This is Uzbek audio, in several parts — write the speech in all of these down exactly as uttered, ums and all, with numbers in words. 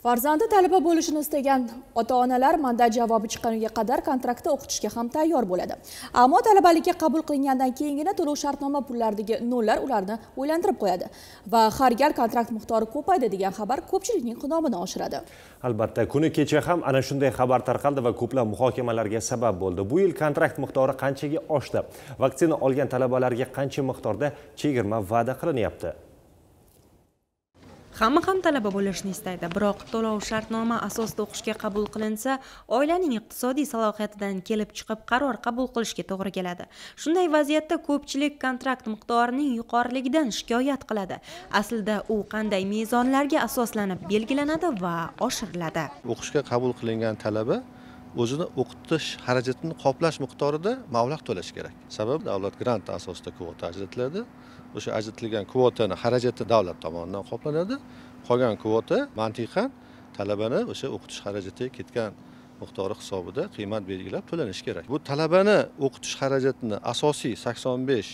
Farzandi talaba bo'lishini istagan ota-onalar mandat javobi chiqqaniga qadar kontraktda o'qitishga ham tayyor bo'ladi. Ammo talabalikka qabul qilingandan keyingina to'lov shartnoma pullaridagi nollar ularni o'ylantirib qo'yadi va har gal kontrakt miqdori ko'paydi degan xabar ko'pchilikning xunomini oshiradi. Albatta, kuni kecha ham ana shunday xabar tarqaldi va ko'plab muhokamalarga sabab bo'ldi. Bu yil kontrakt miqdori qanchaga oshdi? Vaksina olgan talabalarga qancha miqdorda chegirma va'da qilinyapti? Hamma ham talaba bo'lishni istaydi, biroq to'lov shartnoma asosida o'qishga qabul qilinsa, oilaning iqtisodiy salohiyatidan kelib chiqib qaror qabul qilishga to'g'ri keladi. Shunday vaziyatda ko'pchilik kontrakt miqdorining yuqoriligidan shikoyat qiladi. Aslida u qanday mezonlarga asoslanib belgilanadi va oshiriladi? O'qishga qabul qilingan talaba o'zini o'qitish xarajatini qoplash miqdorida mablag' to'lash kerak. Sababi davlat granti asosida kvota ajratiladi. O'sha ajratilgan kvotani xarajati davlat tomonidan qoplanadi. Qolgan kvota mantiqan talabani o'sha o'qitish xarajatiga ketgan miqdori hisobida qiymat belgilab to'lanishi kerak. Bu talabani o'qitish xarajatini asosiy sakson besh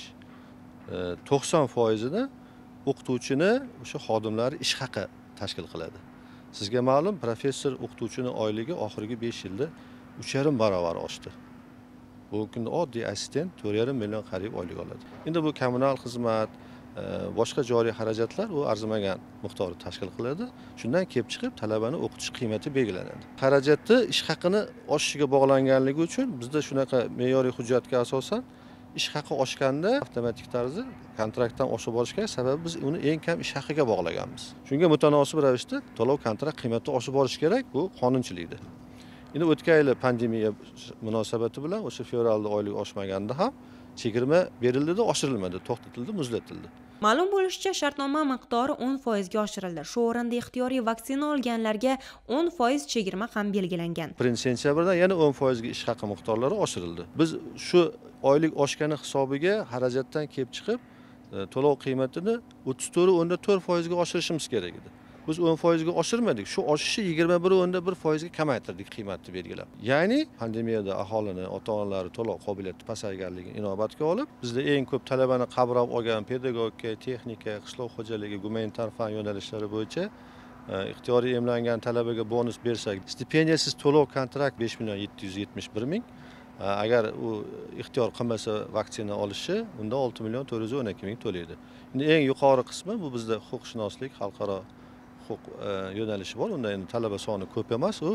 to'qson foizini o'qituvchini o'sha xodimlari ish haqi tashkil qiladi. Sizga ma'lum, professor o'qituvchini oyligi oxirgi besh yilda uch yarim barobar oshdi. Bu kunda oddiy assistent to'rt yarim million qariyb oylik oladi. Endi bu kommunal xizmat, boshqa joriy xarajatlar u arzimagan miqdorni tashkil qiladi. Shundan kelib chiqib talabani o'qitish qiymati belgilanadi. Xarajatni ish haqini oshishiga bog'langanligi uchun bizda shunaqa me'yoriy hujjatga asosan ish haqi oshganda avtomatik tarzda kontraktdan oshib borish kerak, sababi biz uni eng kam ish haqiga bog'laganmiz. Shunga mutanosib ravishda to'lov kontrakt qiymati oshib borish kerak, bu qonunchilikdir. Endi o'tgan yil pandemiya munosabati bilan o'sha fevralda oylik oshmaganda ham chegirma berildi-da, oshirilmadi, to'xtatildi, muzlatildi. Ma'lum bo'lishicha, shartnoma miqdori o'n foizga oshirildi. Shu o'rinda ixtiyoriy vaksina olganlarga o'n foiz chegirma ham belgilangan. birinchi sentyabrdan yana o'n foizga ish haqi miqdorlari oshirildi. Biz shu oylik oshgani hisobiga xarajatdan kelib chiqib, to'lov qiymatini o'ttiz to'rt o'nda to'rt foizga oshirishimiz kerak edi. Biz o'n foizga oshirmadik. Shu oshishi yigirma bir o'nda bir foizga kamaytirdik qiymatni belgilab. Ya'ni pandemiyada aholini, ota-onalari to'lov qobiliyati pasayganligini inobatga olib, bizda eng ko'p talabani qabul olgan pedagogika, texnika, qishloq xo'jaligi, gumanitar fan yo'nalishlari bo'yicha ixtiyoriy emlangan talabaga bonus bersak, stipendiyasiz to'lov kontrakt besh million yetti yuz yetmish bir ming. Agar u ixtiyor qilmasa vaksina olishi, unda olti million to'rt yuz o'n ikki ming to'laydi. Endi eng yuqori qismi bu bizda huquqshunoslik, xalqaro huquq yo'nalishi bor. Unda endi talaba soni ko'p emas, u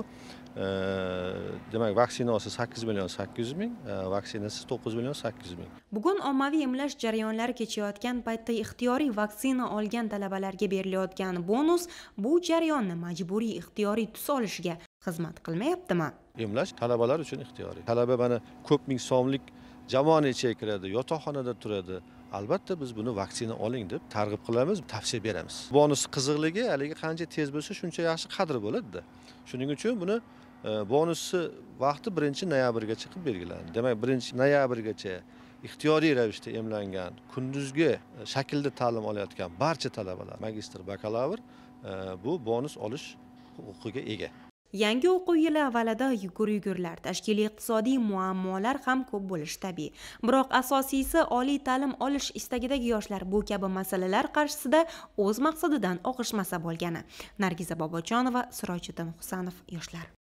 demak vaksinasi sakkiz million sakkiz yuz ming, vaksinasiz to'qqiz million sakkiz yuz ming. Bugun ommaviy emlash jarayonlari kechayotgan paytda ixtiyoriy vaksina olgan talabalarga berilayotgan bonus bu jarayonni majburiy ixtiyoriy tus olishiga xizmat qilmayaptimi? Emlash talabalar uchun ixtiyoriy. Talaba mana ko'p ming so'mlik jamoani ichiga kiradi, yotoqxonada turadi. Albatta biz buni vaksina oling deb targ'ib qilamiz, tavsiya beramiz. Bonus qiziqligi haligi qancha tez bo'lsa, shuncha yaxshi qadri bo'ladi-da. Shuning uchun buni bonusni vaqti birinchi noyabrgacha qilib belgilandi. Demak, birinchi noyabrgacha ixtiyoriy ravishda emlangan, kunduzgi shaklda ta'lim olayotgan barcha talabalar, magistr, bakalavr bu bonus olish huquqiga ega. Yangi o'quv yili avvalida yugur-yugurlar, tashkiliy iqtisodiy muammolar ham ko'p bo'lishi tabiiy. Biroq asosiysi oliy ta'lim olish istagidagi yoshlar bu kabi masalalar qarshisida o'z maqsadidan og'ishmasa bo'lgani. Nargiza Bobojonova, Sirojiddin Husanov, yoshlar.